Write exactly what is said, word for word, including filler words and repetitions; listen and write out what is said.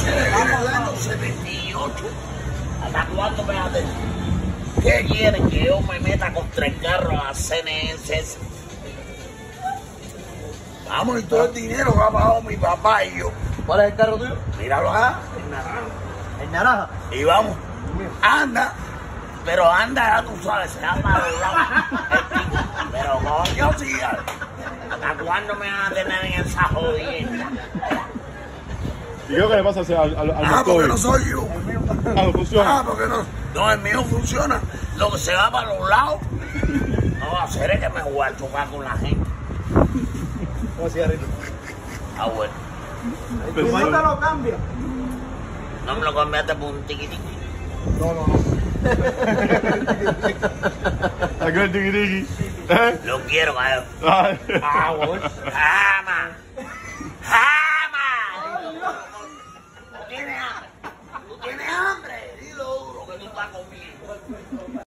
año setenta y ocho. ¿Hasta cuándo me hacen? ¿Qué quieren? Que yo me meta con tres carros a C N S. Vamos, y todo el dinero que ha pagado mi papá y yo. ¿Cuál es el carro tuyo? Míralo acá. El naranja. Y vamos, anda. Pero anda, ya tú sabes, se llama doblado. Pero coño, sí. ¿Hasta cuándo me van a tener en esa jodienda? ¿Y qué es lo que le pasa al, al, al Ah, motor? porque no soy yo. Ah, no funciona. Ah, porque no. No, el mío funciona. Lo que se va para los lados. No va a hacer es que me voy a chocar con la gente. ¿Cómo cigarrito? Ah, bueno. ¿Y no te lo cambia? No me lo cambiaste por un tiquitiqui. No, no, no. Aquí el tiki tiki. ¿Eh? Lo quiero, cabrón. Ay. Ah, bueno. ¡Jamás! ¡Jamás! ¿Tú tienes hambre? ¿Tú tienes hambre? Dilo duro que tú estás comiendo.